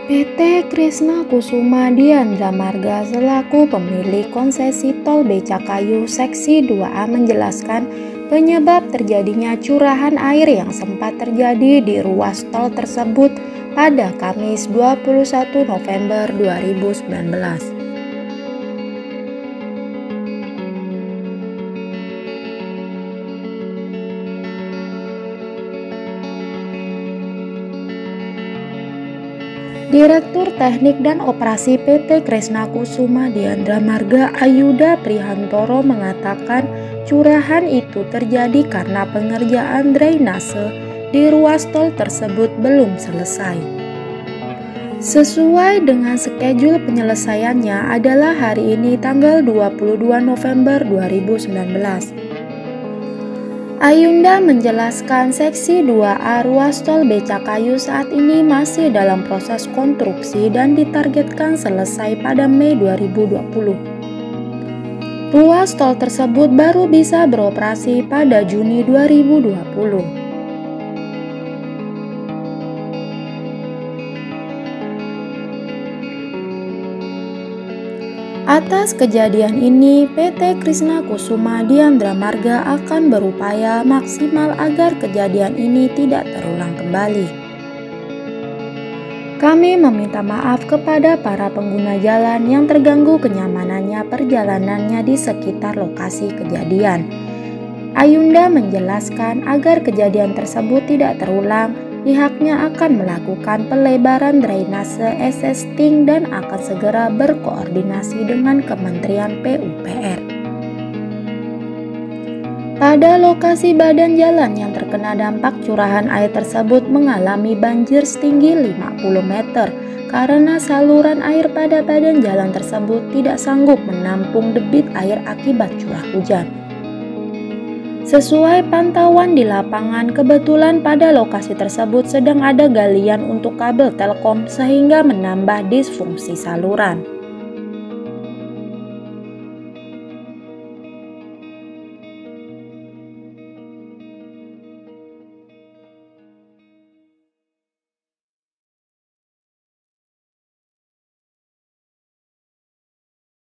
PT Krisna Kusuma Diandra Marga selaku pemilik konsesi Tol Becakayu Seksi 2A menjelaskan penyebab terjadinya curahan air yang sempat terjadi di ruas tol tersebut pada Kamis 21 November 2019. Direktur Teknik dan Operasi PT Krisna Kusuma Diandra Marga Ayuda Prihantoro mengatakan curahan itu terjadi karena pengerjaan drainase di ruas tol tersebut belum selesai. Sesuai dengan schedule penyelesaiannya adalah hari ini tanggal 22 November 2019. Ayuda menjelaskan seksi 2A ruas tol Becakayu saat ini masih dalam proses konstruksi dan ditargetkan selesai pada Mei 2020. Ruas tol tersebut baru bisa beroperasi pada Juni 2020. Atas kejadian ini, PT Krisna Kusuma Diandra Marga akan berupaya maksimal agar kejadian ini tidak terulang kembali. Kami meminta maaf kepada para pengguna jalan yang terganggu kenyamanannya perjalanannya di sekitar lokasi kejadian. Ayuda menjelaskan agar kejadian tersebut tidak terulang, pihaknya akan melakukan pelebaran drainase existing dan akan segera berkoordinasi dengan Kementerian PUPR. Pada lokasi badan jalan yang terkena dampak curahan air tersebut mengalami banjir setinggi 50 meter karena saluran air pada badan jalan tersebut tidak sanggup menampung debit air akibat curah hujan. Sesuai pantauan di lapangan, kebetulan pada lokasi tersebut sedang ada galian untuk kabel Telkom sehingga menambah disfungsi saluran.